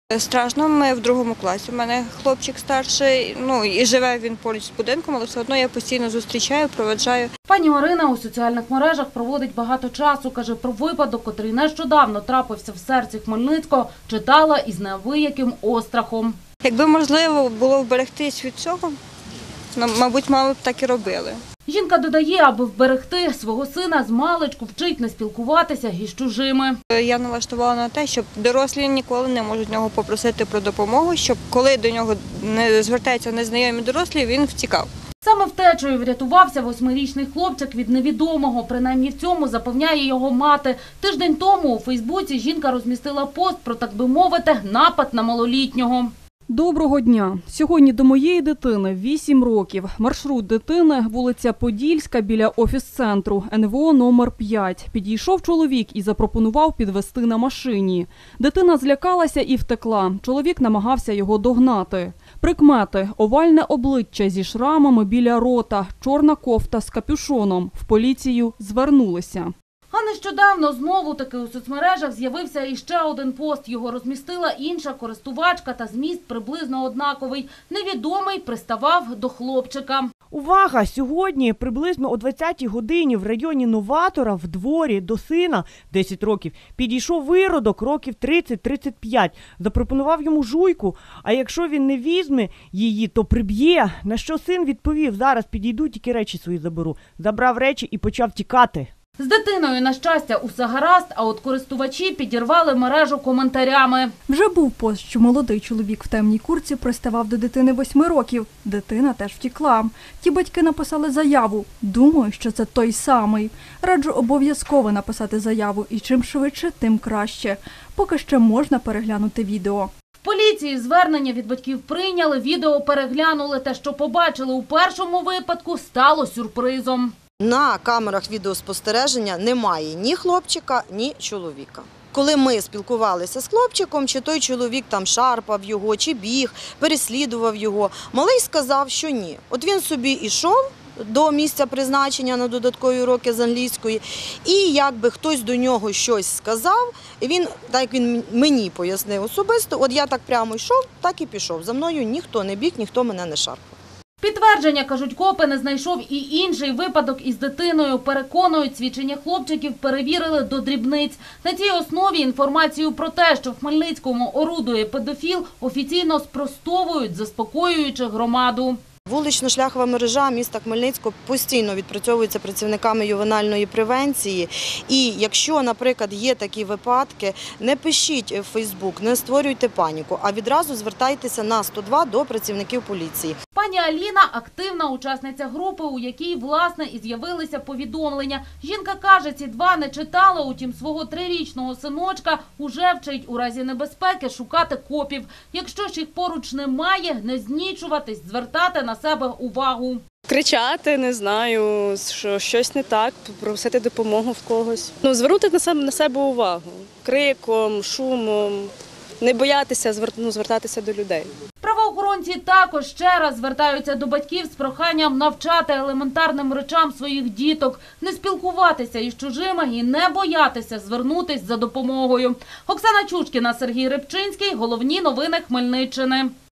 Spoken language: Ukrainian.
Страшно, ми в 2 класі, у мене хлопчик старший, і живе він поруч з будинком, але все одно я постійно зустрічаю, проведжаю. Пані Орина у соціальних мережах проводить багато часу. Каже, про випадок, котрий нещодавно трапився в серці Хмельницького, читала із неабияким острахом. Якби можливо було вберегтись від цього, мабуть, мами б так і робили. Жінка додає, аби вберегти свого сина, змалечку вчить не спілкуватися із чужими. Я налаштувала на те, щоб дорослі ніколи не можуть в нього попросити про допомогу, щоб коли до нього не звертаються незнайомі дорослі, він втікав. Саме втечею врятувався 8-річний хлопчик від невідомого. Принаймні в цьому запевняє його мати. Тиждень тому у Фейсбуці жінка розмістила пост про, так би мовити, напад на малолітнього. Доброго дня. Сьогодні до моєї дитини 8 років. Маршрут дитини – вулиця Подільська біля офіс-центру, НВО номер 5. Підійшов чоловік і запропонував підвезти на машині. Дитина злякалася і втекла. Чоловік намагався його догнати. Прикмети – овальне обличчя зі шрамами біля рота, чорна кофта з капюшоном. В поліцію звернулися. А нещодавно знову-таки у соцмережах з'явився іще один пост. Його розмістила інша користувачка та зміст приблизно однаковий. Невідомий приставав до хлопчика. Увага! Сьогодні приблизно о 20-й годині в районі Новатора в дворі до сина 10 років підійшов виродок років 30-35. Запропонував йому жуйку, а якщо він не візьме її, то приб'є. На що син відповів: зараз підійду, тільки речі свої заберу. Забрав речі і почав тікати. З дитиною, на щастя, усе гаразд, а от користувачі підірвали мережу коментарями. Вже був пост, що молодий чоловік в темній куртці приставав до дитини 8 років. Дитина теж втікла. Ті батьки написали заяву. Думаю, що це той самий. Раджу обов'язково написати заяву і чим швидше, тим краще. Поки ще можна переглянути відео. В поліції звернення від батьків прийняли, відео переглянули. Те, що побачили у першому випадку, стало сюрпризом. На камерах відеоспостереження немає ні хлопчика, ні чоловіка. Коли ми спілкувалися з хлопчиком, чи той чоловік там шарпав його, чи біг, переслідував його, малий сказав, що ні. От він собі йшов до місця призначення на додаткові уроки з англійської, і якби хтось до нього щось сказав, і він, так як він мені пояснив особисто, от я так прямо йшов, так і пішов. За мною ніхто не біг, ніхто мене не шарпав. Підтвердження, кажуть копи, не знайшов і інший випадок із дитиною. Переконують, свідчення хлопчиків перевірили до дрібниць. На цій основі інформацію про те, що в Хмельницькому орудує педофіл, офіційно спростовують, заспокоюючи громаду. Вулично-шляхова мережа міста Хмельницького постійно відпрацьовується працівниками ювенальної превенції. І якщо, наприклад, є такі випадки, не пишіть в Фейсбук, не створюйте паніку, а відразу звертайтеся на 102 до працівників поліції. Пані Аліна – активна учасниця групи, у якій, власне, і з'явилися повідомлення. Жінка каже, ці два не читала, утім свого 3-річного синочка уже вчить у разі небезпеки шукати копів. Якщо ж їх поруч немає, не знічуватись, звертати на себе увагу. Кричати, не знаю, що щось не так, просити допомогу в когось. Звернути на себе увагу криком, шумом, не боятися звертатися до людей. Правоохоронці також ще раз звертаються до батьків з проханням навчати елементарним речам своїх діток, не спілкуватися із чужими і не боятися звернутися за допомогою. Оксана Чушкіна, Сергій Рибчинський. Головні новини Хмельниччини.